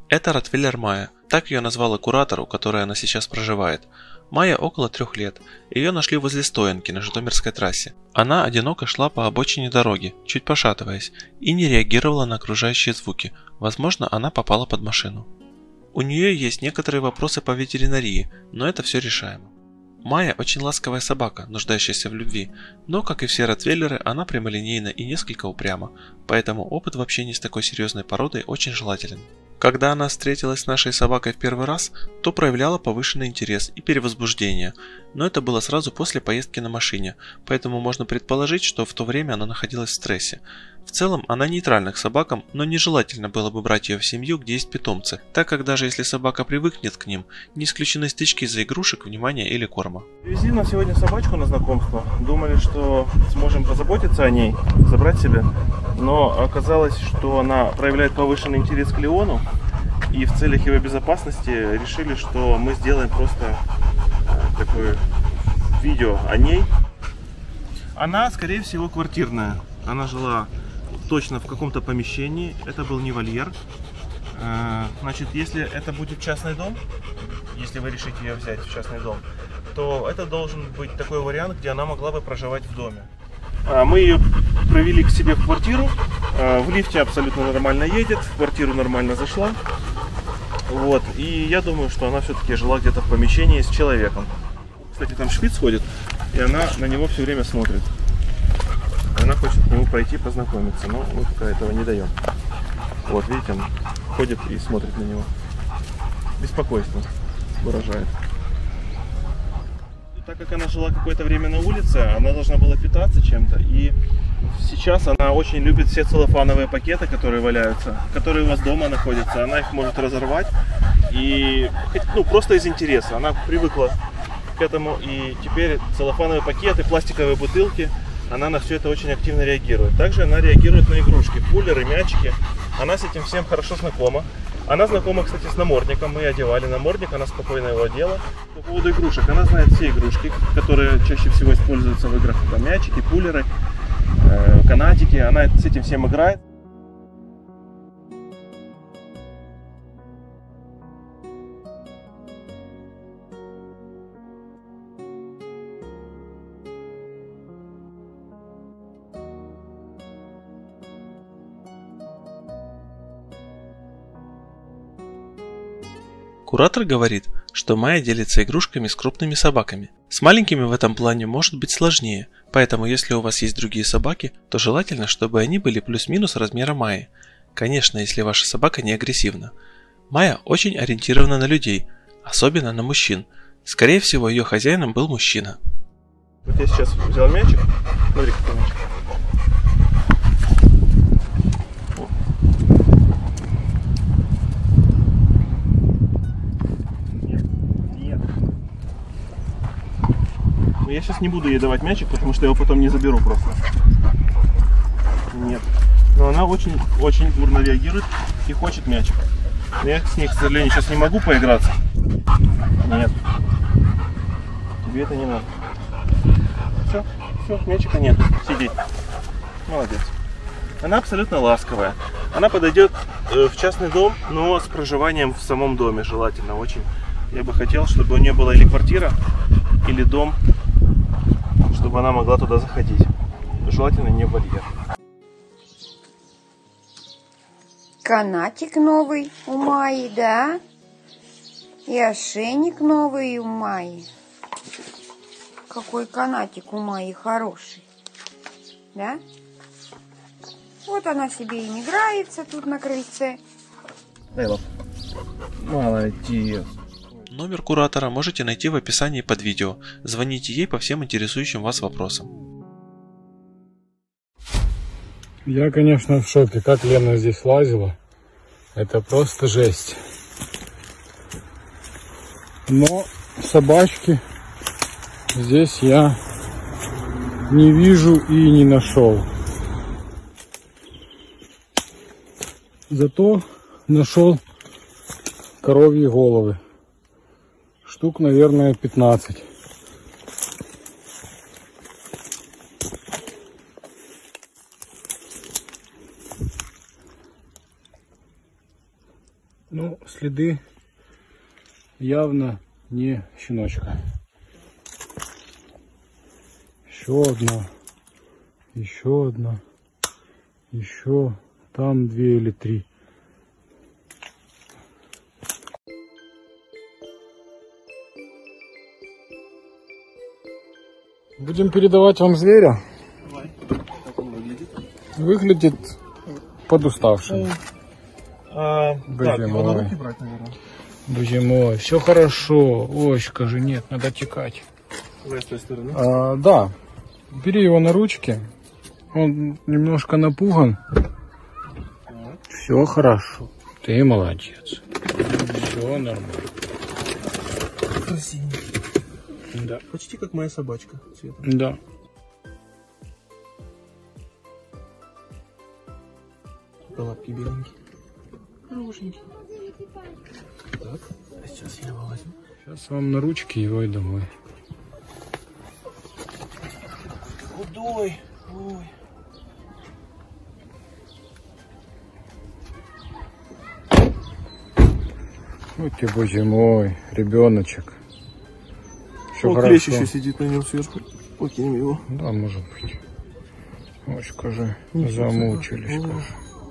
Это ротвейлер Майя, так ее назвала куратор, у которой она сейчас проживает. Майя около 3 лет. Ее нашли возле стоянки на Житомирской трассе. Она одиноко шла по обочине дороги, чуть пошатываясь, и не реагировала на окружающие звуки. Возможно, она попала под машину. У нее есть некоторые вопросы по ветеринарии, но это все решаемо. Майя очень ласковая собака, нуждающаяся в любви, но, как и все ротвейлеры, она прямолинейна и несколько упряма, поэтому опыт в общении с такой серьезной породой очень желателен. Когда она встретилась с нашей собакой в первый раз, то проявляла повышенный интерес и перевозбуждение, но это было сразу после поездки на машине, поэтому можно предположить, что в то время она находилась в стрессе. В целом, она нейтральна к собакам, но нежелательно было бы брать ее в семью, где есть питомцы, так как даже если собака привыкнет к ним, не исключены стычки из-за игрушек, внимания или корма. Привезли нам сегодня собачку на знакомство. Думали, что сможем позаботиться о ней, забрать себе. Но оказалось, что она проявляет повышенный интерес к Леону. И в целях его безопасности решили, что мы сделаем просто такое видео о ней. Она, скорее всего, квартирная. Она жила точно в каком-то помещении. Это был не вольер. Значит, если это будет частный дом, если вы решите ее взять в частный дом, то это должен быть такой вариант, где она могла бы проживать в доме. Мы ее провели к себе в квартиру. В лифте абсолютно нормально едет, в квартиру нормально зашла. Вот. И я думаю, что она все-таки жила где-то в помещении с человеком. Кстати, там шпиц ходит, и она на него все время смотрит. Она хочет к нему пройти познакомиться, но мы пока этого не даем. Вот, видите, он ходит и смотрит на него. Беспокойство выражает. Так как она жила какое-то время на улице, она должна была питаться чем-то. И сейчас она очень любит все целлофановые пакеты, которые валяются, которые у вас дома находятся. Она их может разорвать. И просто из интереса. Она привыкла к этому. И теперь целлофановые пакеты, пластиковые бутылки, она на все это очень активно реагирует. Также она реагирует на игрушки, кулеры, мячики. Она с этим всем хорошо знакома. Она знакома, кстати, с намордником. Мы одевали намордник, она спокойно его одела. По поводу игрушек. Она знает все игрушки, которые чаще всего используются в играх. Там мячики, кулеры, канатики. Она с этим всем играет. Куратор говорит, что Майя делится игрушками с крупными собаками. С маленькими в этом плане может быть сложнее, поэтому если у вас есть другие собаки, то желательно, чтобы они были плюс-минус размера Майи. Конечно, если ваша собака не агрессивна. Майя очень ориентирована на людей, особенно на мужчин. Скорее всего, ее хозяином был мужчина. Вот я сейчас взял мячик. Смотри, какой мячик. Я сейчас не буду ей давать мячик, потому что я его потом не заберу просто. Нет. Но она очень бурно реагирует и хочет мячик. Я с ней, к сожалению, сейчас не могу поиграться. Нет. Тебе это не надо. Все, мячика нет. Сиди. Молодец. Она абсолютно ласковая. Она подойдет в частный дом, но с проживанием в самом доме желательно очень. Я бы хотел, чтобы у нее была или квартира, или дом, чтобы она могла туда заходить. Желательно не в вольер. Канатик новый у Майи, да? И ошейник новый у Майи. Какой канатик у Майи хороший. Да? Вот она себе и играется тут на крыльце. Дай лап. Молодец. Номер куратора можете найти в описании под видео. Звоните ей по всем интересующим вас вопросам. Я, конечно, в шоке, как Лена здесь лазила. Это просто жесть. Но собачки здесь я не вижу и не нашел. Зато нашел коровьи головы. Штук, наверное, 15. Ну, следы явно не щеночка. Еще одна. Еще одна. Еще. Там 2 или 3. Будем передавать вам зверя. Давай. Как он выглядит? Выглядит подуставшим. Так, его на руки брать, наверное. Боже мой, все хорошо. Ой, скажи, нет, надо текать. Давай с той стороны. Да, бери его на ручки. Он немножко напуган. Все хорошо. Ты молодец. Все нормально. Красивенький. Да. Почти как моя собачка. Цвета. Да. Лапки беленькие. Хорошенький. Так, а сейчас я его возьму. Сейчас вам на ручки его и домой. Худой. Ой. Ой ты, боже мой, ребеночек. Все Вот клещ еще сидит на нем сверху. Покинем его. Да, может быть. Ой, скажи, Ничего замучились. себе. Скажи.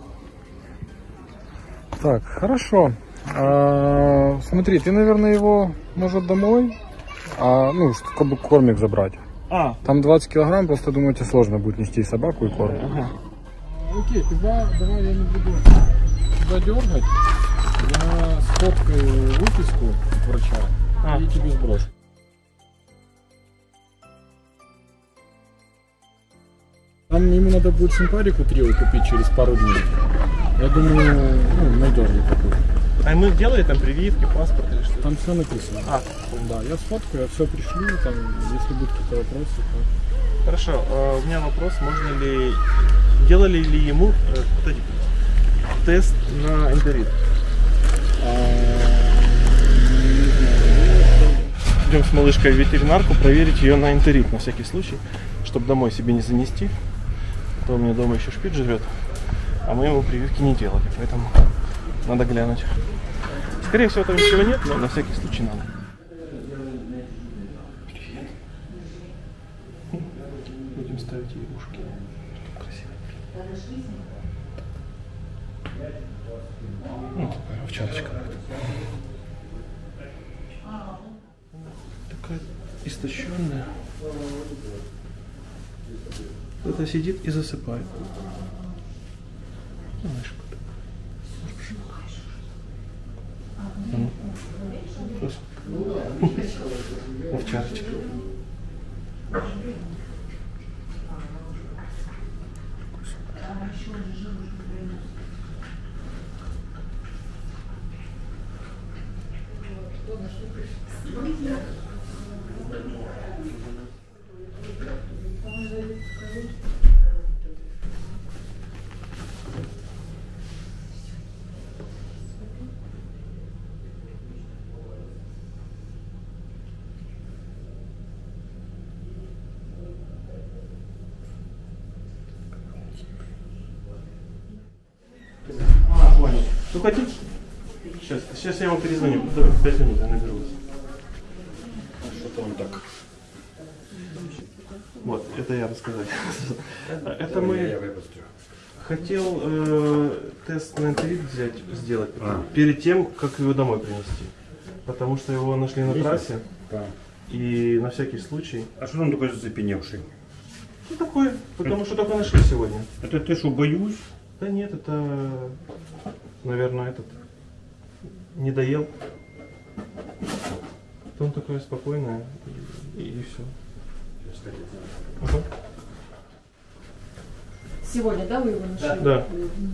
Так, хорошо. Смотри, ты, наверное, его, может, домой? Ну, чтобы кормик забрать. Там 20 килограмм, просто, думаю, тебе сложно будет нести собаку и корм. Ага. Окей, тогда давай я не буду тебя дергать. Я сфоткаю выписку врача и тебе сброшу. Там ему надо будет симпарику трио купить через пару дней. Я думаю, надежный такой. А мы делали там прививки, паспорт или что? Там все написано. Да, я сфоткаю, я все пришлю, там, если будут какие-то вопросы, то... Хорошо, у меня вопрос, можно ли, делали ли ему тест на энтерит? Идем с малышкой в ветеринарку проверить ее на энтерит, на всякий случай, чтобы домой себе не занести. А то у меня дома еще шпиц живет, а мы ему прививки не делали, поэтому надо глянуть. Скорее всего, там ничего нет, но на всякий случай надо. Привет. Будем ставить ей ушки. Красиво. Такая овчарочка. Такая истощенная. Кто-то сидит и засыпает. Мышка такая. Овчарочка. Понял. Ну хотите? Сейчас я ему перезвоню. 5 минут я наберу вас. Что-то он так. Вот, это я рассказать. Это мы хотел тест на энтерит сделать перед тем, как его домой принести. Потому что его нашли на трассе. И на всякий случай. А что он такой запеневший? Ну такой, потому что только нашли сегодня. Это ты что, боюсь? Да нет, это, наверное, этот не доел. Он такой спокойный и все. Ага. Сегодня, да, вы его нашли? Да.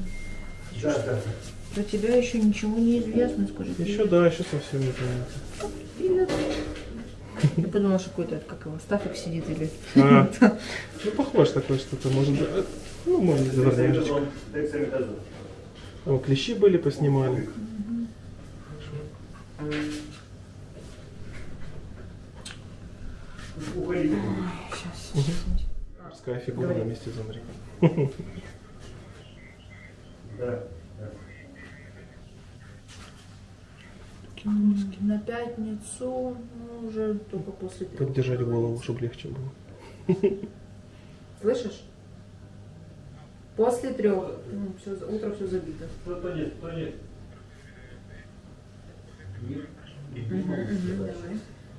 Про тебя еще ничего не известно, скажи. Еще да, еще совсем не понятно. Привет. Я подумала, что какой-то, как его, Стафик сидит или... Ну, похож такой что-то, может быть. Ну, может быть, дворняжечка. О, клещи были, поснимали. Сейчас. Морская фигура на месте замри. На пятницу, ну, уже только после 3. Поддержать голову, чтобы легче было. Слышишь? После 3. Ну, утро все забито. Кто нет? Давай.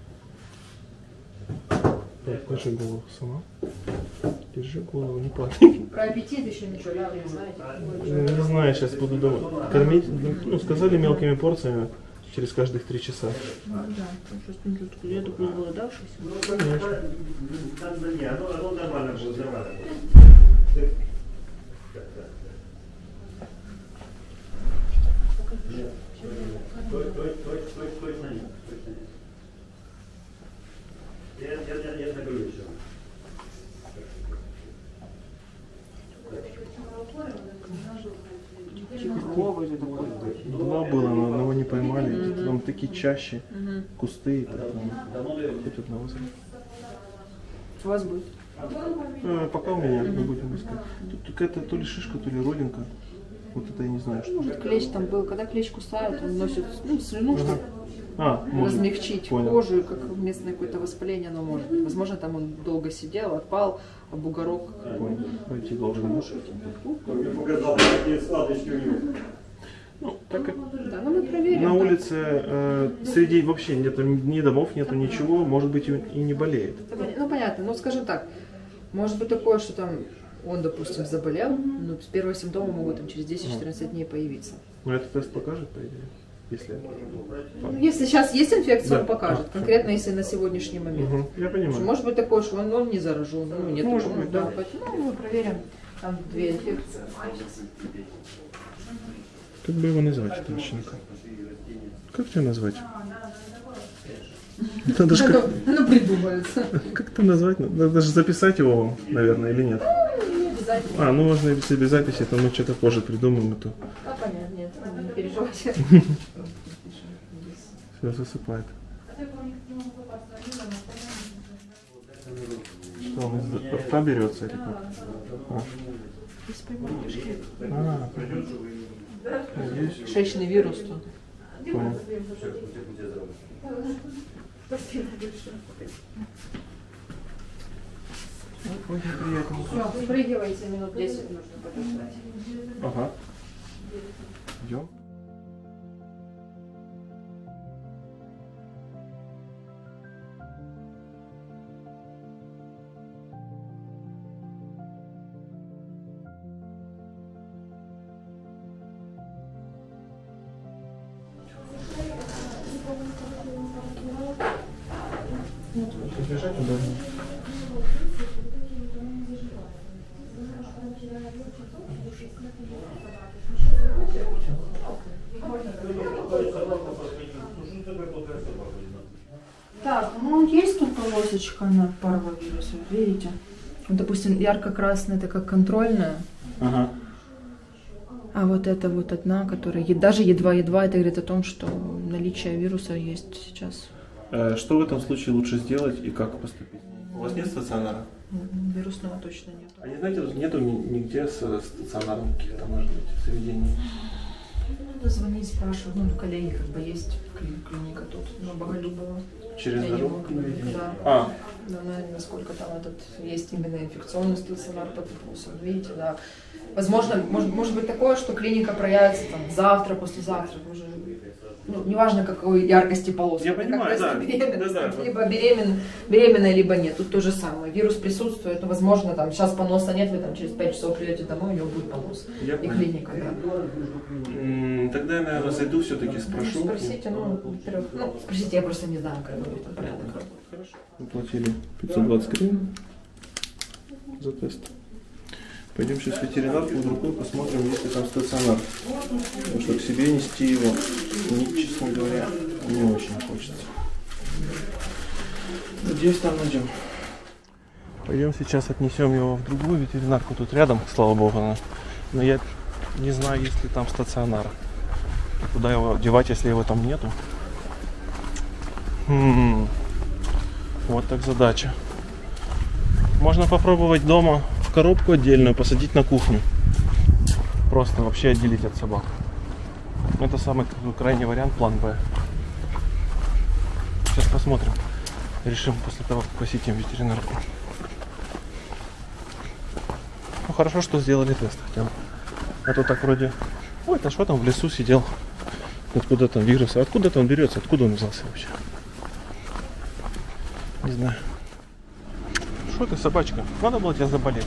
Держи голову сама. Держи голову, не падай. Про аппетит еще ничего, да, вы не знаете? Не знаю, сейчас буду дома. Кормить, ну, сказали мелкими порциями через каждых 3 часа. Ну да, я такой голодавшийся. Нормально будет, нормально. Я наберу еще. Два было, но одного не поймали. Там такие чаще, кусты. Хоть одного взять. У вас будет? Пока у меня, не будем искать. Тут какая-то то ли шишка, то ли родинка. Вот это я не знаю, что. Может, клещ там был. Когда клещ кусает, он носит слюну, чтобы может. размягчить кожу, и как местное какое-то воспаление оно может быть. Возможно, там он долго сидел, отпал, а бугорок. Понял. Пойти должен муж. Мне показал, какие складочки у него. Ну, так как Да, ну мы проверим. на улице среди вообще нету ни домов, нету ничего, может быть и не болеет. Ну понятно, ну скажем так, может быть такое, что там он, допустим, заболел, но первые симптомы могут там, через 10-14 дней появиться. Но этот тест покажет, по идее, если... Ну, если сейчас есть инфекция, Да. он покажет. Конкретно если на сегодняшний момент. Я понимаю. Может быть такое, что он не заражен, ну нет. Может такого, быть, да. Поэтому мы проверим. Там 2 инфекции. Как бы его назвать, этого щенка? Как тебя назвать? Надо же Оно придумается. как-то назвать, надо даже записать его, наверное, или нет? Обязательно. Ну можно если без записи, то мы что-то позже придумаем, то А понятно, нет, не переживайте. все засыпает. Что, он из рта берется или как? Здесь? Шечный вирус тут. Понял. Очень приятно. Все, спрыгивайте, минут 10 нужно подождать. Ага. Идем. Бежать удобно. Так, ну есть тут полосочка на парвовирус, видите? Вот, допустим, ярко-красная, это как контрольная. Ага. А вот это вот одна, которая даже едва-едва, это говорит о том, что наличие вируса есть сейчас. Что в этом случае лучше сделать и как поступить? У вас нет стационара? Вирусного точно нет. А не знаете, нету нигде стационарных каких-то, может быть, заведений? Надо звонить, спрашивать. Ну, коллеги как бы есть клиника тут, на Боголюбова. Через Я не дорогу? могу говорить, да. А, Да, насколько там этот есть именно инфекционный стационар под вопросом, видите, да. Возможно, может быть такое, что клиника проявится там завтра, послезавтра, уже, ну, неважно какой яркости полоски. Я понимаю, да. Либо беременная, либо нет. Тут то же самое. Вирус присутствует, но возможно там сейчас поноса нет, вы там через 5 часов придете домой, у него будет понос. Я И понял. клиника, да. Тогда я, наверное, зайду все-таки спрошу. Спросите, ну, во-первых, ну, спросите, я просто не знаю, как будет там порядок работы. Хорошо. Уплатили 520 гривен за тест. Пойдем сейчас в ветеринарку, под рукой посмотрим, есть ли там стационар. Потому что к себе нести его, честно говоря, не очень хочется. Надеюсь, там найдем. Пойдем сейчас отнесем его в другую ветеринарку. Тут рядом, слава богу, она. Но я не знаю, есть ли там стационар. Куда его девать, если его там нету? Вот так задача. Можно попробовать дома в коробку отдельную посадить на кухню. Просто вообще отделить от собак. Это самый крайний вариант, план Б. Сейчас посмотрим. Решим после того, как посетим ветеринарку. Ну хорошо, что сделали тест хотя бы. А то так вроде... Ой, это что там в лесу сидел? Откуда там вирус? Откуда-то он берется? Откуда он взялся вообще? Не знаю. Что ты, собачка? Надо было тебя заболеть.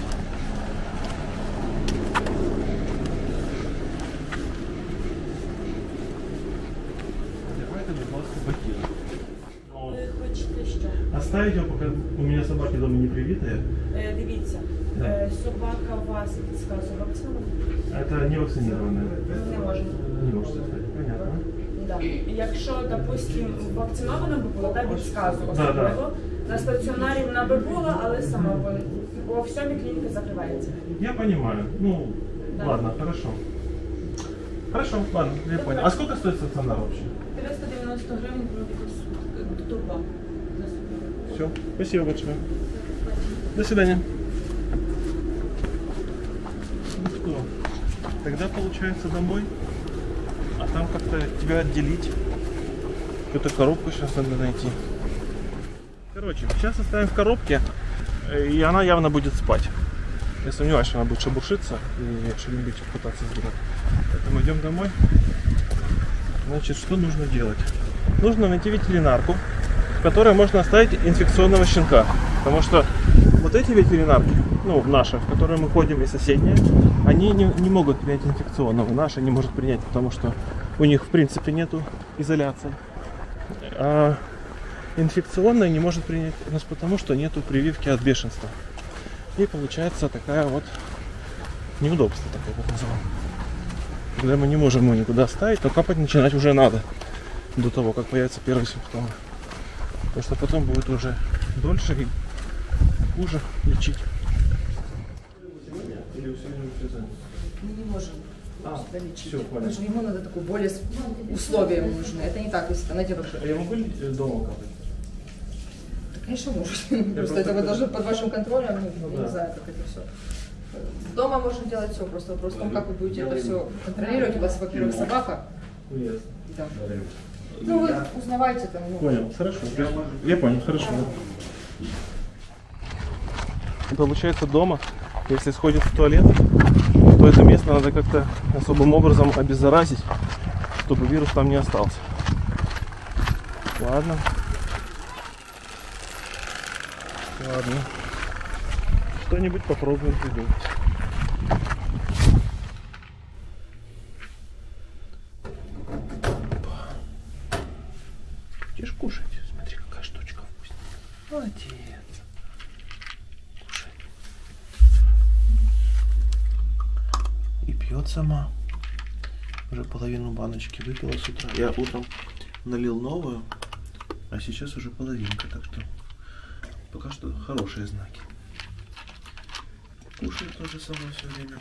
Оставить его, пока у меня собаки дома не привитые. Дивіться, собака у вас підказує вакцину? Это не вакцинированная. Не можна. Не можете оставить, понятно. Да. Якщо, допустим, вакцинована би була, так, від сказу особливо, на стаціонарі вона би була, але сама би, бо в сьомій клініка закривається. Я понимаю. Ну, Да. ладно, хорошо. Хорошо, ладно, я понял. А сколько стоит стационар вообще? 390 гривень до турба. Все, спасибо большое. До свидания. Ну что, тогда получается домой, а там как-то тебя отделить. Какую-то коробку сейчас надо найти. Короче, сейчас оставим в коробке, и она явно будет спать. Я сомневаюсь, что она будет шебуршиться и что-нибудь пытаться сделать. Поэтому идем домой. Значит, что нужно делать? Нужно найти ветеринарку, в которой можно оставить инфекционного щенка. Потому что вот эти ветеринарки, ну, наши, в которые мы ходим, и соседние, они не могут принять инфекционного. Наши не может принять, потому что у них, в принципе, нету изоляции. А инфекционная не может принять у нас потому, что нету прививки от бешенства. И получается такая вот неудобство, так я бы назвал. Когда мы не можем его никуда оставить, то капать начинать уже надо до того, как появятся первые симптомы. Потому что потом будет уже дольше и хуже лечить. Мы не можем себя лечить. всё, понял. Потому что ему надо такое более условия ему нужны. Это не так, если знаете, вообще. А я могу дома капать? Конечно, можете. Просто это вы должны под вашим контролем, ну, я не знаю, как это все. Дома можно делать все, просто вопрос в том, как вы будете это все контролировать. У вас, во-первых, собака. Да. Ну, вы узнавайте там. Ну, Понял, хорошо. Я понял, хорошо. Получается, дома, если сходит в туалет, то это место надо как-то особым образом обеззаразить, чтобы вирус там не остался. Ладно. Ладно. Что-нибудь попробуем придумать. Будешь кушать? Смотри, какая штучка вкусная. Молодец. Кушай. И пьет сама. Уже половину баночки выпила с утра. Я утром налил новую, а сейчас уже половинка, так что пока что хорошие знаки. Кушает тоже сама все время.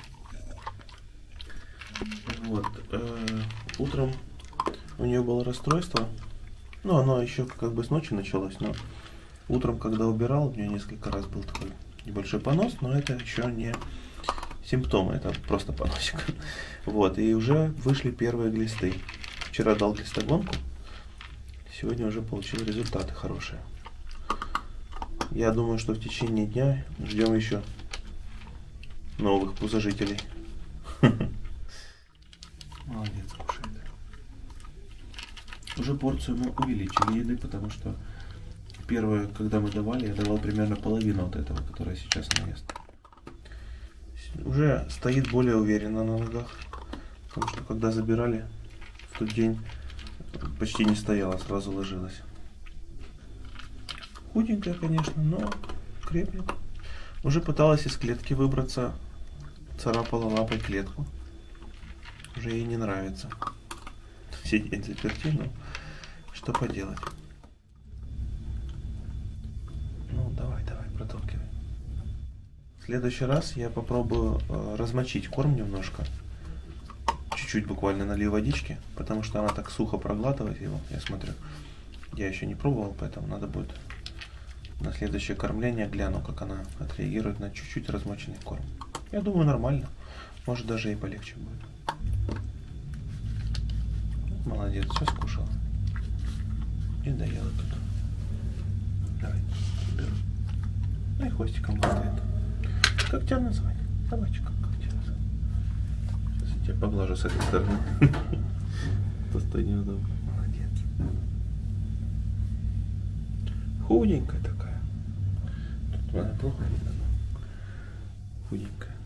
Вот. Утром у нее было расстройство. Ну, оно еще как бы с ночи началось, но утром, когда убирал, у нее несколько раз был такой небольшой понос, но это еще не симптомы, это просто поносик. Вот, и уже вышли первые глисты. Вчера дал глистогонку, сегодня уже получил результаты хорошие. Я думаю, что в течение дня ждем еще новых пузожителей. Молодец, кушает. Уже порцию мы увеличили еды, потому что первое, когда мы давали, я давал примерно половину от этого, которое сейчас она ест. Уже стоит более уверенно на ногах, потому что когда забирали в тот день, почти не стояла, сразу ложилась. Худенькая, конечно, но крепнет. Уже пыталась из клетки выбраться, царапала лапой клетку. Уже ей не нравится сидеть заперти, но что поделать. Ну, давай, проталкивай. В следующий раз я попробую размочить корм немножко. Чуть-чуть буквально налью водички, потому что она так сухо проглатывает его, я смотрю. Я еще не пробовал, поэтому надо будет на следующее кормление гляну, как она отреагирует на чуть-чуть размоченный корм. Я думаю, нормально. Может, даже и полегче будет. Молодец, все скушала. И доела тут. Давай, беру. Ну и хвостиком поставит. Как тебя назвать? Собачка, как тебя назвать? Сейчас я тебя поглажу с этой стороны. Постой, неудобно. Молодец. Худенькая такая. Тут она плохо видно, но худенькая.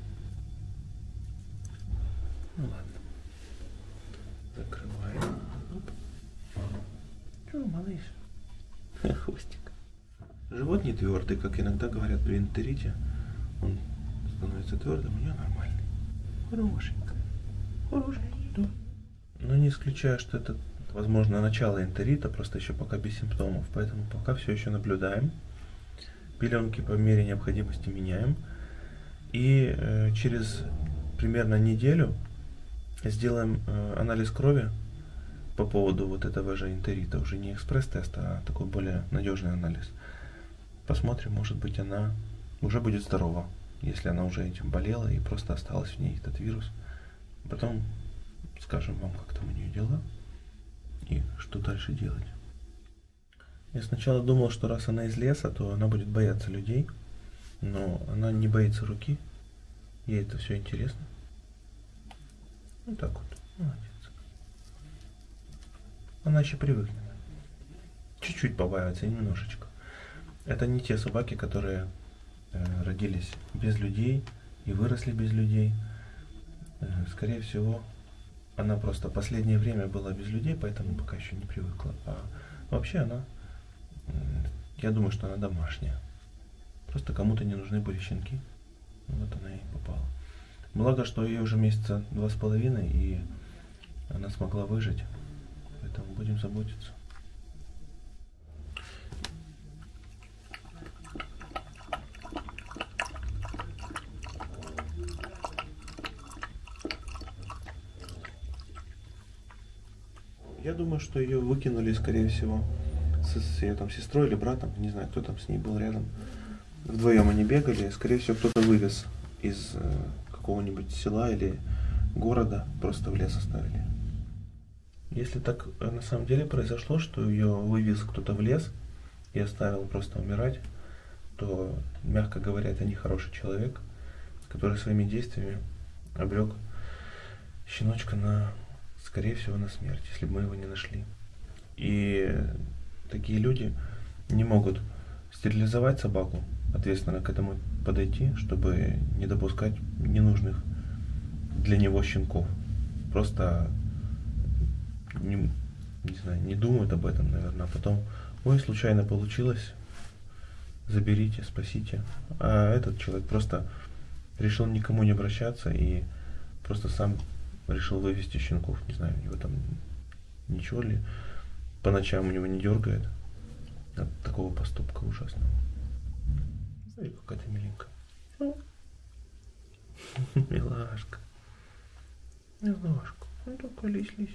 Ну ладно. Закрываем. Оп. Что, малыш? Хвостик. Живот не твердый, как иногда говорят при энтерите. Он становится твердым, у нее нормальный. Хорошенькая. Хорошенькая, да. Но не исключаю, что это, возможно, начало энтерита, просто еще пока без симптомов. Поэтому пока все еще наблюдаем. Пеленки по мере необходимости меняем. И через примерно неделю сделаем анализ крови по поводу вот этого же энтерита. Уже не экспресс-тест, а такой более надежный анализ. Посмотрим, может быть, она уже будет здорова, если она уже этим болела и просто осталась в ней этот вирус. Потом скажем вам, как там у нее дела и что дальше делать. Я сначала думал, что раз она из леса, то она будет бояться людей, но она не боится руки. Ей это все интересно. Вот так вот. Молодец. Она еще привыкнет. Чуть-чуть побаивается, немножечко. Это не те собаки, которые родились без людей и выросли без людей. Скорее всего, она просто последнее время была без людей, поэтому пока еще не привыкла. А вообще она, я думаю, что она домашняя. Просто кому-то не нужны были щенки. Вот она и попала. Благо, что ей уже месяца 2,5, и она смогла выжить. Поэтому будем заботиться. Я думаю, что ее выкинули, скорее всего, с ее там сестрой или братом, не знаю, кто там с ней был рядом. Вдвоем они бегали, скорее всего, кто-то вывез из какого-нибудь села или города, просто в лес оставили. Если так на самом деле произошло, что ее вывез кто-то в лес и оставил просто умирать, то, мягко говоря, это нехороший человек, который своими действиями обрек щеночка на, скорее всего, на смерть, если бы мы его не нашли. И такие люди не могут стерилизовать собаку, ответственно к этому подойти, чтобы не допускать ненужных для него щенков. Просто не знаю, не думают об этом, наверное, а потом: ой, случайно получилось, заберите, спасите. А этот человек просто решил никому не обращаться и просто сам решил вывести щенков. Не знаю, у него там ничего ли по ночам у него не дергает от такого поступка ужасного. Смотри, какая ты миленькая. Милашка. Милашка. Ну такая лись-лись.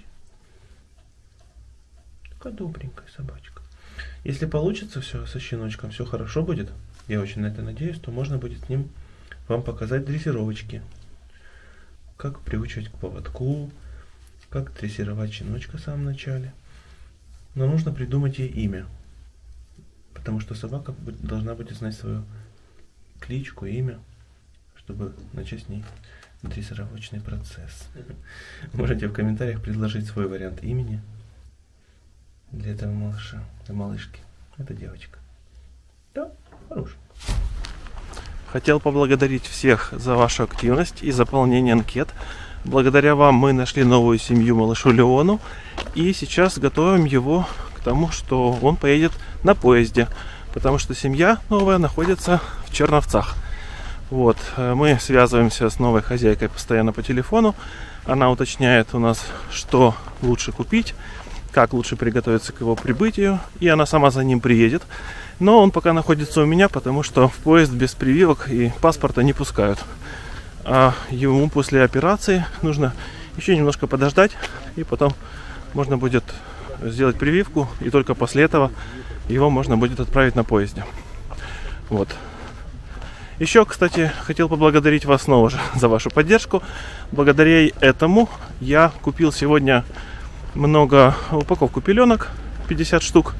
Такая добренькая собачка. Если получится все со щеночком, все хорошо будет, я очень на это надеюсь, то можно будет с ним вам показать дрессировочки. Как приучивать к поводку, как дрессировать щеночка в самом начале. Но нужно придумать ей имя. Потому что собака должна будет знать свою кличку, имя, чтобы начать с ней дрессировочный процесс. Можете в комментариях предложить свой вариант имени для этого малыша, для малышки. Это девочка. Да, хорошая. Хотел поблагодарить всех за вашу активность и заполнение анкет. Благодаря вам мы нашли новую семью малышу Леону. И сейчас готовим его к тому, что он поедет на поезде. Потому что семья новая находится в Черновцах. Вот, мы связываемся с новой хозяйкой постоянно по телефону. Она уточняет у нас, что лучше купить, как лучше приготовиться к его прибытию. И она сама за ним приедет. Но он пока находится у меня, потому что в поезд без прививок и паспорта не пускают. А ему после операции нужно еще немножко подождать. И потом можно будет сделать прививку. И только после этого его можно будет отправить на поезде. Вот. Еще, кстати, хотел поблагодарить вас снова же за вашу поддержку. Благодаря этому я купил сегодня упаковку пеленок, 50 штук,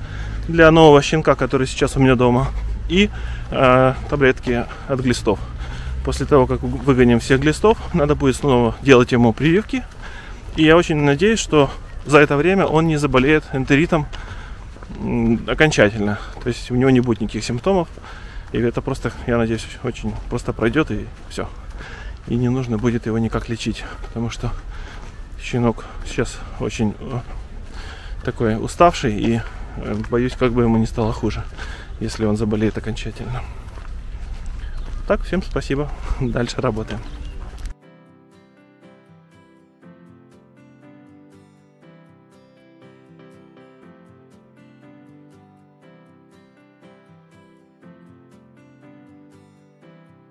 для нового щенка, который сейчас у меня дома, и таблетки от глистов. После того, как выгоним всех глистов, надо будет снова делать ему прививки. И я очень надеюсь, что за это время он не заболеет энтеритом окончательно. То есть у него не будет никаких симптомов. И это просто, я надеюсь, очень просто пройдет и все. И не нужно будет его никак лечить. Потому что щенок сейчас очень такой уставший. И боюсь, как бы ему не стало хуже, если он заболеет окончательно. Так, всем спасибо. Дальше работаем.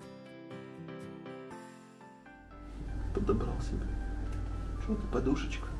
Подобрал себе. Что ты, подушечка?